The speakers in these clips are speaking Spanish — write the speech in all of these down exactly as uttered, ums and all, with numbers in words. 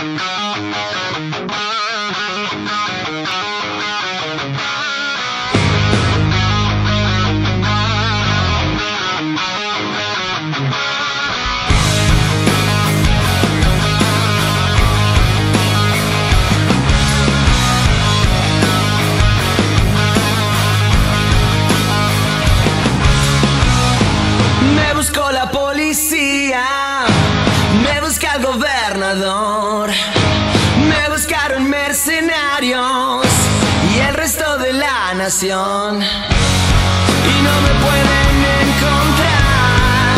La policía me busca el gobernador, me buscaron mercenarios y el resto de la nación, y no me pueden encontrar,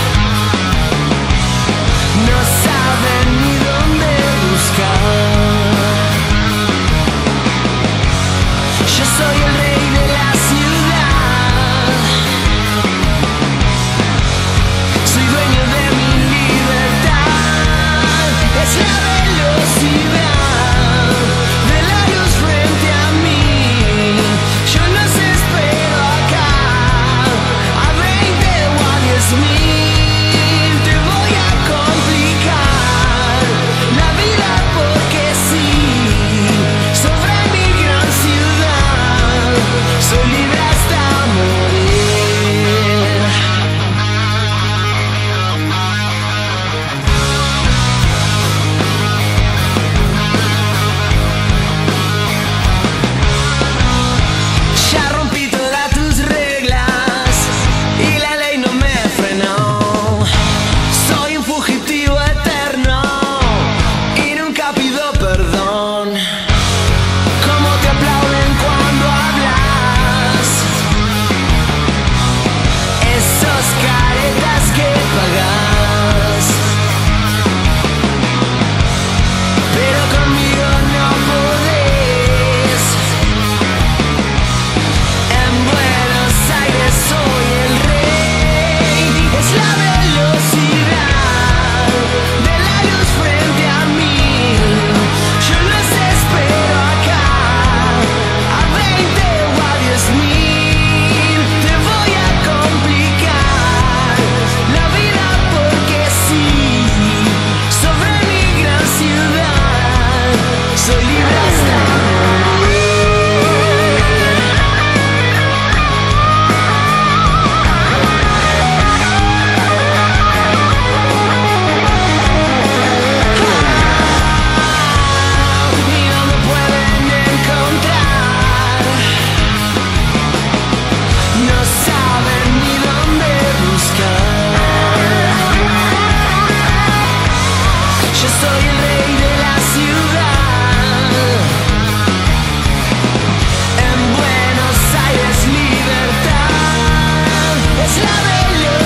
no saben ni dónde buscar. Yo soy el rey de la ciudad, soy dueño de mi libertad. Es la velocidad de la luz frente a mí. Yo los espero acá, a veinte o a diez mil. Te voy a complicar la vida porque sí. Sobre mi gran ciudad soy libre hasta morir. Ya rompí todas tus reglas y la ley no me frenó. Soy un fugitivo eterno y nunca pido perdón. Cómo te aplauden cuando hablas, esos caretas que pagas, pero conmigo no podés. En Buenos Aires soy el rey, es la velocidad de la luz frente a mí. Yo los espero acá, a veinte o a diez mil. Te voy a complicar la vida porque sí. Sobre mi gran ciudad soy libre hasta morir. Y no me pueden encontrar, no saben ni dónde buscar. Yo soy el rey de la ciudad, en Buenos Aires libertad, es la velocidad